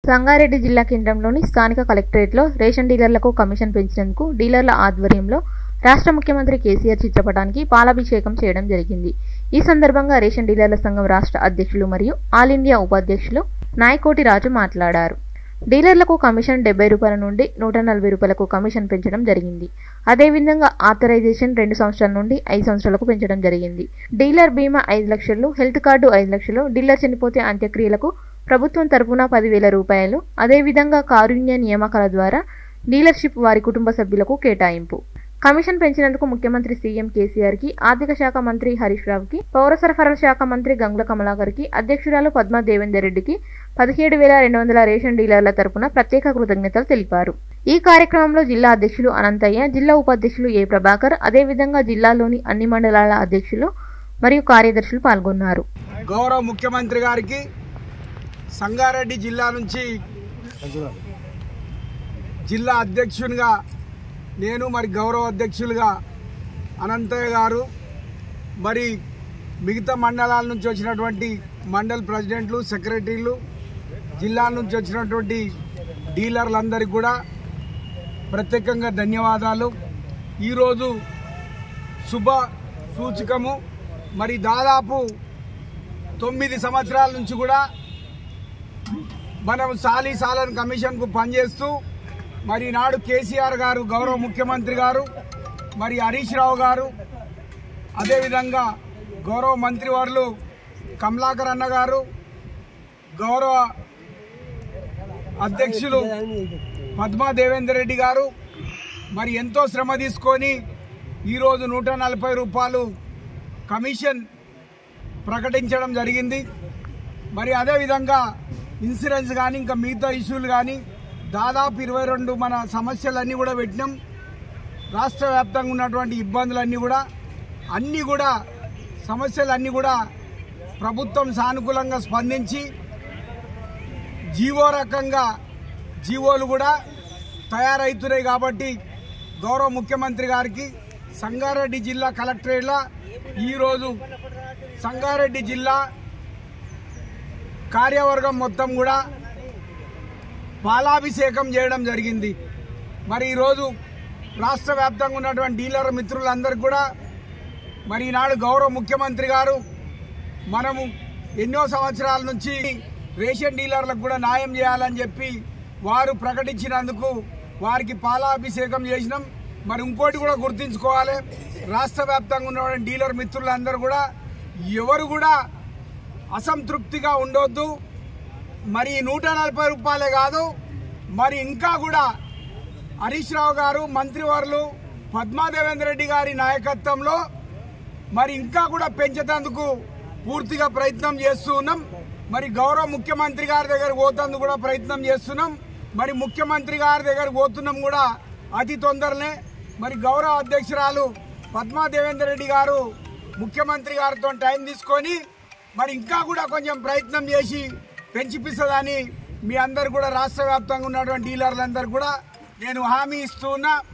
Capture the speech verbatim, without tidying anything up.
సంగారెడ్డి జిల్లా కేంద్రంలోని స్థానిక కలెక్టరేట్లో రేషన్ డీలర్లకు కమిషన్ పెంచినందుకు డీలర్ల ఆధ్వర్యంలో రాష్ట్ర ముఖ్యమంత్రి కేసీఆర్ చిత్రపటానికి పాలాభిషేకం చేయడం జరిగింది. ఈ సందర్భంగా రేషన్ డీలర్ల సంఘం రాష్ట్ర అధ్యక్షులు మరియు ఆల్ ఇండియా ఉపాధ్యక్షులు నాయకోటి రాజు మాట్లాడారు. డీలర్లకు కమిషన్ డెబ్బై రూపాయల నుండి నూట నలభై రూపాయలకు కమిషన్ పెంచడం జరిగింది. అదేవిధంగా ఆథరైజేషన్ రెండు సంవత్సరాల నుండి ఐదు సంవత్సరాలకు పెంచడం జరిగింది. డీలర్ బీమా ఐదు లక్షలు, హెల్త్ కార్డు ఐదు లక్షలు, డీలర్ చనిపోతే అంత్యక్రియలకు ప్రభుత్వం తరపున పదివేల రూపాయలు, అదేవిధంగా కారుణ్య నియామకాల ద్వారా డీలర్షిప్ వారి కుటుంబ సభ్యులకు కేటాయింపు. కమిషన్ పెంచినందుకు ముఖ్యమంత్రి సీఎం కేసీఆర్ కి, ఆర్థిక శాఖ మంత్రి హరీష్ రావుకి, పౌర సరఫరాల శాఖ మంత్రి గంగుల కమలాకర్ కి, అధ్యక్షురాలు పద్మా దేవేందర్ రెడ్డికి పదిహేడు వేల రెండు వందల రేషన్ డీలర్ల తరపున ప్రత్యేక కృతజ్ఞతలు తెలిపారు. ఈ కార్యక్రమంలో జిల్లా అధ్యక్షులు అనంతయ్య, జిల్లా ఉపాధ్యక్షులు ఏ ప్రభాకర్, అదేవిధంగా జిల్లాలోని అన్ని మండలాల అధ్యక్షులు మరియు కార్యదర్శులు పాల్గొన్నారు. గౌరవ ముఖ్యమంత్రి గారికి సంగారెడ్డి జిల్లా నుంచి జిల్లా అధ్యక్షునిగా నేను, మరి గౌరవ అధ్యక్షులుగా అనంతయ్య గారు, మరి మిగతా మండలాల నుంచి వచ్చినటువంటి మండల్ ప్రెసిడెంట్లు, సెక్రటరీలు, జిల్లాల నుంచి వచ్చినటువంటి డీలర్లందరికీ కూడా ప్రత్యేకంగా ధన్యవాదాలు. ఈరోజు శుభ సూచకము. మరి దాదాపు తొమ్మిది సంవత్సరాల నుంచి కూడా మనం సాలీ సాలన్ కమిషన్కు పనిచేస్తూ మరి నాడు కేసీఆర్ గారు, గౌరవ ముఖ్యమంత్రి గారు, మరి హరీష్ రావు గారు, అదేవిధంగా గౌరవ మంత్రివర్యులు కమలాకర్ అన్న గారు, గౌరవ అధ్యక్షులు పద్మా దేవేందర్ రెడ్డి గారు మరి ఎంతో శ్రమ తీసుకొని ఈరోజు నూట నలభై రూపాయలు కమిషన్ ప్రకటించడం జరిగింది. మరి అదేవిధంగా ఇన్సూరెన్స్ కానీ ఇంకా మిగతా ఇష్యూలు కానీ దాదాపు ఇరవై రెండు మన సమస్యలన్నీ కూడా పెట్టినాం. రాష్ట్ర వ్యాప్తంగా ఉన్నటువంటి ఇబ్బందులన్నీ కూడా అన్నీ కూడా సమస్యలన్నీ కూడా ప్రభుత్వం సానుకూలంగా స్పందించి జీవో రకంగా జీవోలు కూడా తయారవుతున్నాయి. కాబట్టి గౌరవ ముఖ్యమంత్రి గారికి సంగారెడ్డి జిల్లా కలెక్టరేట్లో ఈరోజు సంగారెడ్డి జిల్లా కార్యవర్గం మొత్తం కూడా పాలాభిషేకం చేయడం జరిగింది. మరి ఈరోజు రాష్ట్ర వ్యాప్తంగా ఉన్నటువంటి డీలర్ మిత్రులందరికీ కూడా మరి ఈనాడు గౌరవ ముఖ్యమంత్రి గారు మనము ఎన్నో సంవత్సరాల నుంచి రేషన్ డీలర్లకు కూడా న్యాయం చేయాలని చెప్పి వారు ప్రకటించినందుకు వారికి పాలాభిషేకం చేసినాం. మరి ఇంకోటి కూడా గుర్తుంచుకోవాలి, రాష్ట్ర వ్యాప్తంగా ఉన్నటువంటి డీలర్ మిత్రులందరూ కూడా ఎవరు కూడా అసంతృప్తిగా ఉండొద్దు. మరి నూట నలభై రూపాయలే కాదు, మరి ఇంకా కూడా హరీష్ రావు గారు, మంత్రివర్యులు పద్మా దేవేందర్ రెడ్డి గారి నాయకత్వంలో మరి ఇంకా కూడా పెంచేందుకు పూర్తిగా ప్రయత్నం చేస్తూ ఉన్నాం. మరి గౌరవ ముఖ్యమంత్రి గారి దగ్గర పోతందుకు కూడా ప్రయత్నం చేస్తున్నాం. మరి ముఖ్యమంత్రి గారి దగ్గర పోతున్నాం కూడా అతి తొందరనే. మరి గౌరవ అధ్యక్షురాలు పద్మా దేవేందర్ రెడ్డి గారు ముఖ్యమంత్రి గారితో టైం తీసుకొని మరి ఇంకా కూడా కొంచెం ప్రయత్నం చేసి పెంచిపిస్తుందని మీ అందరు కూడా రాష్ట్ర వ్యాప్తంగా ఉన్నటువంటి డీలర్లందరూ కూడా నేను హామీ ఇస్తూ ఉన్నా.